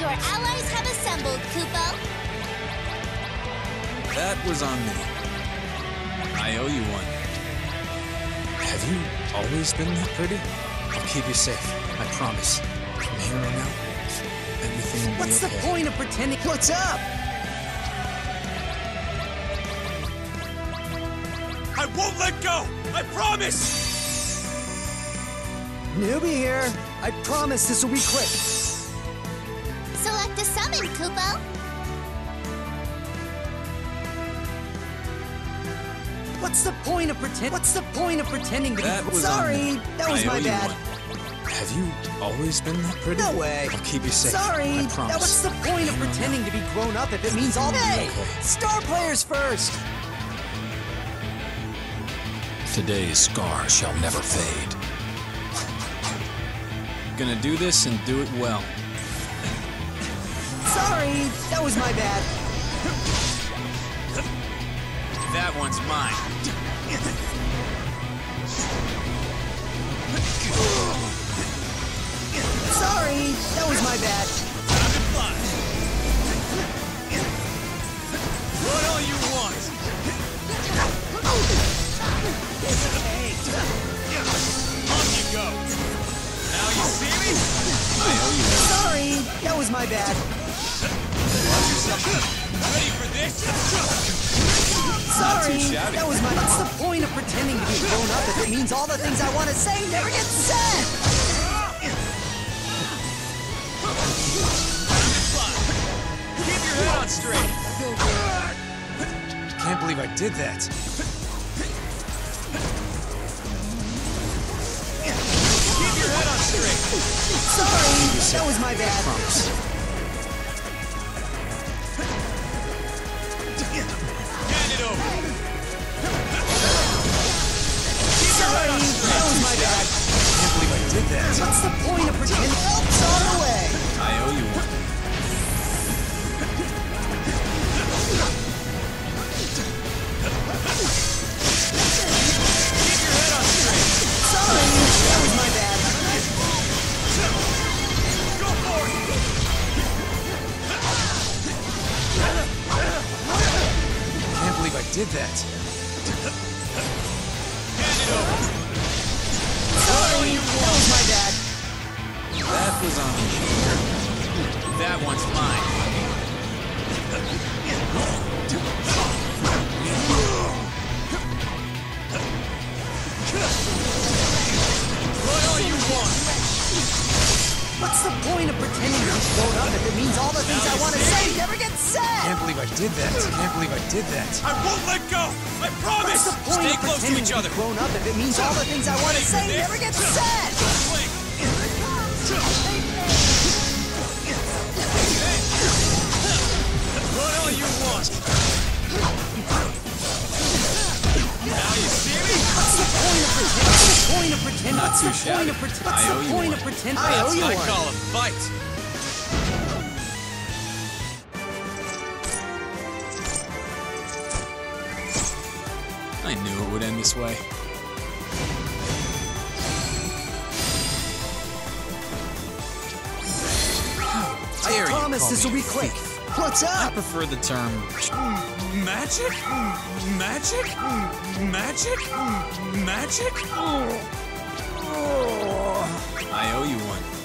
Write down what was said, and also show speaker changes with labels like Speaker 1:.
Speaker 1: Your allies have assembled, Kupo.
Speaker 2: That was on me. I owe you one. Have you always been that pretty? I'll keep you safe, I promise. From here on out, everything will be
Speaker 3: What's the point of pretending? What's up?
Speaker 4: I won't let go! I promise!
Speaker 3: Newbie here. I promise this will be quick.
Speaker 1: Select a summon, Kupo.
Speaker 3: What's the point of pretending to
Speaker 2: That
Speaker 3: be?
Speaker 2: was
Speaker 3: Sorry,
Speaker 2: on me.
Speaker 3: that was
Speaker 2: I owe
Speaker 3: my
Speaker 2: you
Speaker 3: bad.
Speaker 2: one. Have you always been that pretty?
Speaker 3: No way.
Speaker 2: I'll keep you safe.
Speaker 3: Sorry,
Speaker 2: I promise.
Speaker 3: now what's the point of pretending to be grown up if it means all day?
Speaker 2: Okay.
Speaker 3: Star players first.
Speaker 5: Today's scar shall never fade.
Speaker 2: Gonna do this and do it well.
Speaker 3: Sorry, that was my bad.
Speaker 2: That one's mine.
Speaker 3: Sorry, that was my bad.
Speaker 4: Time to fly! What all you want? On you go! Now you see me?
Speaker 2: I owe you one.
Speaker 3: Sorry, that was my bad.
Speaker 4: Watch yourself. Ready for this?
Speaker 3: Sorry,
Speaker 2: shabby.
Speaker 3: that was my. What's the point of pretending to be grown up if it means all the things I want to say never get said?
Speaker 4: Keep your head on straight!
Speaker 2: Can't believe I did that.
Speaker 4: Keep your head on straight!
Speaker 3: Sorry, that was my bad.
Speaker 2: Promise.
Speaker 4: Hand it over!
Speaker 3: Sorry, that was my bad.
Speaker 2: Can't believe I did that.
Speaker 3: What's the point of pretending? Help's on the way.
Speaker 2: I owe you one.
Speaker 4: Keep your head on straight!
Speaker 3: Sorry, that was my bad.
Speaker 4: Go for it!
Speaker 2: Can't believe I did that.
Speaker 4: Hand it over!
Speaker 3: Sorry, that was my bad.
Speaker 2: That was on me. That one's mine.
Speaker 4: What all you want?
Speaker 3: What's the point of pretending to be grown up if it means all the things I want to say never get said?
Speaker 2: Can't believe I did that. Can't believe I did that.
Speaker 4: I won't let go! I promise!
Speaker 3: What's the point
Speaker 4: Stay
Speaker 3: of
Speaker 4: close to
Speaker 3: pretending
Speaker 4: each
Speaker 3: to
Speaker 4: other!
Speaker 3: be grown up if it means all the things I want to say never get said?
Speaker 4: Swing! What all you want? Now you see me?
Speaker 3: What's the point of pretending? What's the point of pretending?
Speaker 2: Not
Speaker 3: What's
Speaker 2: too
Speaker 3: the point of
Speaker 2: shabby.
Speaker 3: pretending?
Speaker 2: I
Speaker 3: What's
Speaker 2: owe
Speaker 3: the
Speaker 2: you
Speaker 3: point
Speaker 2: one.
Speaker 3: of pretending? I
Speaker 4: That's
Speaker 3: owe you
Speaker 4: what I
Speaker 3: one.
Speaker 4: call a fight!
Speaker 2: I knew it would end this way.
Speaker 3: I promise this will be quick. What's
Speaker 2: I
Speaker 3: up?
Speaker 2: prefer the term
Speaker 4: Magic? Magic? Magic? Magic?
Speaker 2: I owe you one.